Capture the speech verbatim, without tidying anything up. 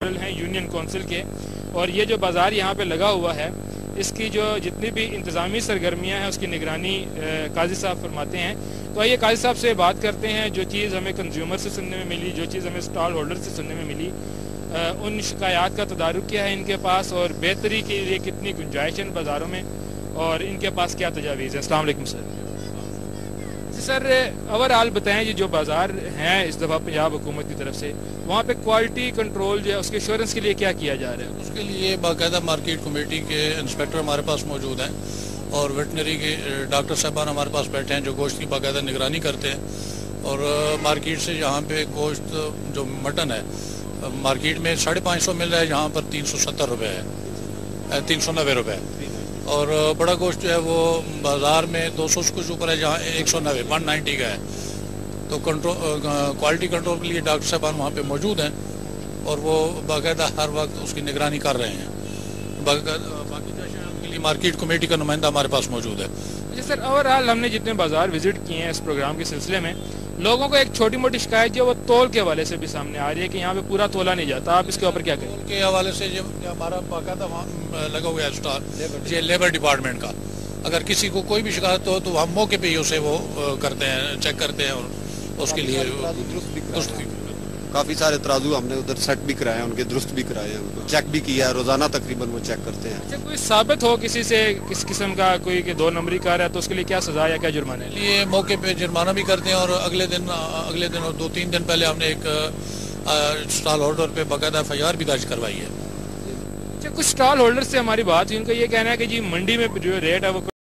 हैं union council के, और ये जो बाज़ार यहाँ पे लगा हुआ है इसकी जो जितनी भी इंतज़ामी सरगर्मियाँ हैं उसकी निगरानी काजी साहब फरमाते हैं। तो आइए काजी साहब से बात करते हैं, जो चीज़ हमें कंज्यूमर से सुनने में मिली, जो चीज़ हमें स्टॉल होल्डर से सुनने में मिली, उन शिकायत का तदारुक क्या है इनके पास और बेहतरी के लिए कितनी गुंजाइश है बाज़ारों में और इनके पास क्या तजावीज़ है। अस्सलाम वालेकुम सर। सर ओवरऑल बताएं जी, जो बाज़ार हैं इस दफ़ा पंजाब हुकूमत की तरफ से, वहाँ पे क्वालिटी कंट्रोल जो है उसके एश्योरेंस के लिए क्या किया जा रहा है? उसके लिए बाकायदा मार्केट कमेटी के इंस्पेक्टर हमारे पास मौजूद हैं और वेटनरी के डॉक्टर साहबान हमारे पास बैठे हैं जो गोश्त की बाकायदा निगरानी करते हैं। और मार्केट से यहाँ पे गोश्त जो मटन है मार्केट में साढ़े पाँच सौ मिल रहा है, यहाँ पर तीन सौ सत्तर रुपये है, तीन सौ नब्बे रुपये है। और बड़ा गोश्त जो है वो बाज़ार में दो सौ कुछ ऊपर है, जहाँ एक सौ नब्बे वन नाइन्टी का है। तो कंट्रोल क्वालिटी कंट्रोल के लिए डॉक्टर साहबान वहाँ पे मौजूद हैं और वो बाकायदा हर वक्त उसकी निगरानी कर रहे हैं। बाकी के लिए मार्केट कमेटी का नुमाइंदा हमारे पास मौजूद है। जी सर, ओवरऑल हमने जितने बाज़ार विजिट किए हैं इस प्रोग्राम के सिलसिले में, लोगों को एक छोटी मोटी शिकायत जो वो तोल के हवाले से भी सामने आ रही है कि यहाँ पे पूरा तोला नहीं जाता। आप इसके ऊपर क्या कहें? तोल के हवाले से जो हमारा बाकायदा वहाँ लगा हुआ है स्टॉल ये लेबर डिपार्टमेंट का, अगर किसी को कोई भी शिकायत हो तो हम मौके पे ही उसे वो करते हैं, चेक करते हैं और उसके लिए दुरुस्त काफ़ी सारे तराजू हमने उधर सेट भी कराए हैं, उनके दुरुस्त भी कराए हैं, उनको चेक भी किया है, रोजाना तकरीबन वो चेक करते हैं। अच्छा, कोई साबित हो किसी से किस किस्म का कोई कि दो नंबरी कार है तो उसके लिए क्या सजा या क्या जुर्माना है? ये मौके पे जुर्माना भी करते हैं और अगले दिन अगले दिन और दो तीन दिन पहले हमने एक स्टॉल होल्डर पे बाकायदा एफ आई आर भी दर्ज करवाई है। अच्छा, कुछ स्टॉल होल्डर से हमारी बात हुई, उनका ये कहना है कि जी मंडी में जो रेट है वो